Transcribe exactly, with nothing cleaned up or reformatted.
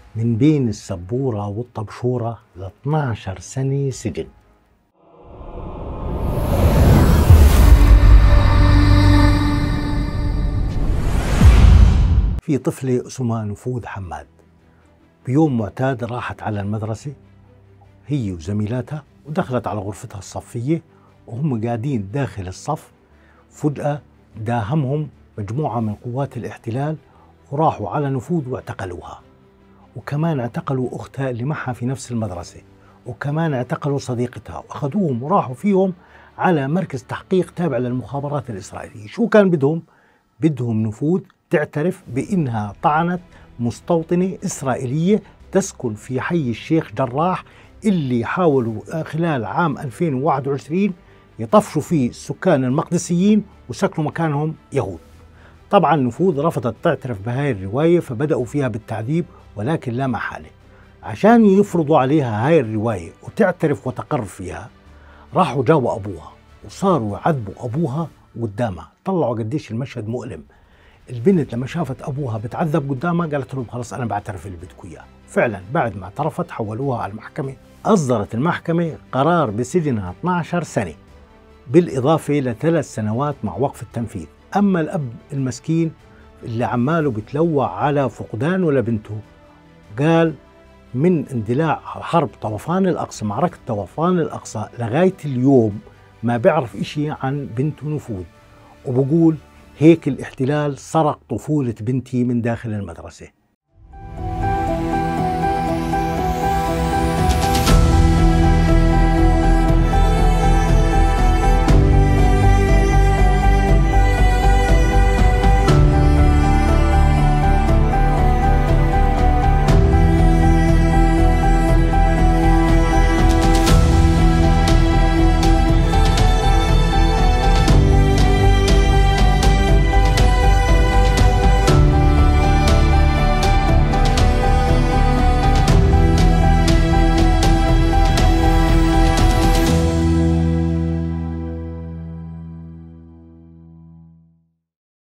من بين السبورة والطبشورة ل اثنعش سنة سجن. في طفلة اسمها نفوذ حماد، بيوم معتاد راحت على المدرسة هي وزميلاتها ودخلت على غرفتها الصفية، وهم قاعدين داخل الصف فجأة داهمهم مجموعة من قوات الاحتلال وراحوا على نفوذ واعتقلوها، وكمان اعتقلوا أختها اللي معها في نفس المدرسة، وكمان اعتقلوا صديقتها وأخذوهم وراحوا فيهم على مركز تحقيق تابع للمخابرات الإسرائيلية. شو كان بدهم؟ بدهم نفوذ تعترف بأنها طعنت مستوطنة إسرائيلية تسكن في حي الشيخ جراح اللي حاولوا خلال عام ألفين وواحد وعشرين يطفشوا فيه السكان المقدسيين وسكنوا مكانهم يهود. طبعا نفوذ رفضت تعترف بهاي الرواية، فبدأوا فيها بالتعذيب، ولكن لا محالة عشان يفرضوا عليها هاي الرواية وتعترف وتقر فيها راحوا جابوا أبوها وصاروا يعذبوا أبوها قدامها. طلعوا قديش المشهد مؤلم. البنت لما شافت أبوها بتعذب قدامها قالت لهم خلاص أنا بعترف اللي بدكم إياه. فعلا بعد ما اعترفت حولوها على المحكمة، أصدرت المحكمة قرار بسجنها اثنعش سنة بالإضافة لثلاث سنوات مع وقف التنفيذ. أما الأب المسكين اللي عماله بتلوع على فقدانه لبنته قال من اندلاع حرب طوفان الأقصى، معركة طوفان الأقصى، لغاية اليوم ما بيعرف إشي عن بنته نفوذ، وبقول هيك الاحتلال سرق طفولة بنتي من داخل المدرسة.